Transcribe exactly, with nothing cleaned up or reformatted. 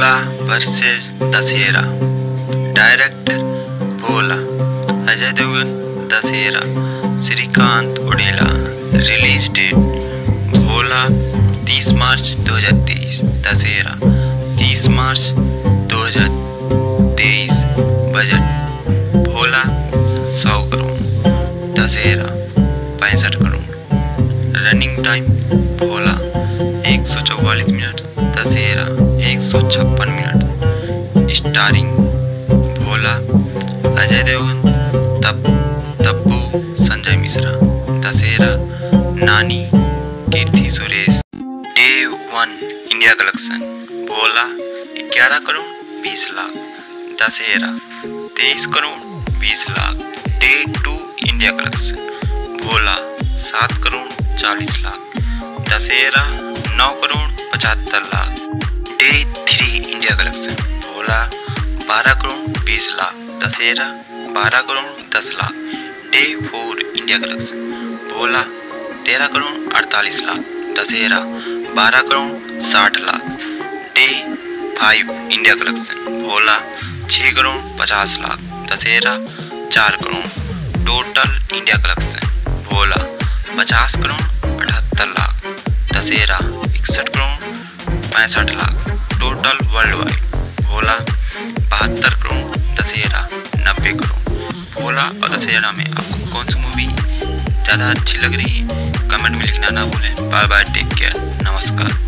भोला versus Dasara. Director Bhola, Ajay Devgn Dasara, Srikanth Odela. Release date Bhola तीस मार्च दो हज़ार तेईस, दशहरा तीस मार्च दो हज़ार तेईस। बजट भोला सौ करोड़, दशहरा पैंसठ करोड़। रनिंग टाइम भोला एक सौ चौवालीस मिनट, दशहरा एक सौ छप्पन मिनट। स्टारिंग भोला, अजय देवगन, तब तब्बू, संजय मिश्रा। दशहरा नानी, Keerthy Suresh. Day one India collection भोला ग्यारह करोड़ बीस लाख, दशहरा तेईस करोड़ बीस lakh. Day to India collection भोला सात करोड़ चालीस लाख, दशहरा नौ करोड़ पचहत्तर lakh. Day three India collection भोला बारह करोड़ बीस लाख, दशहरा बारह करोड़ दस lakh. Day four India collection भोला तेरह करोड़ अड़तालीस लाख, दशहरा बारह करोड़ साठ lakh. Day five India collection Bhola छः करोड़ पचास लाख, दशहरा चार crore. Total India collection Bhola पचास करोड़ अठहत्तर लाख, दशहरा इकसठ करोड़ पैंसठ lakh. Total worldwide Bhola बहत्तर करोड़, दशहरा नब्बे करोड़। भोला और दशहरा में आपको कौन सी मूवी ज़्यादा अच्छी लग रही है कमेंट में लिखना ना भूलें। बाय बाय, टेक केयर, नमस्कार।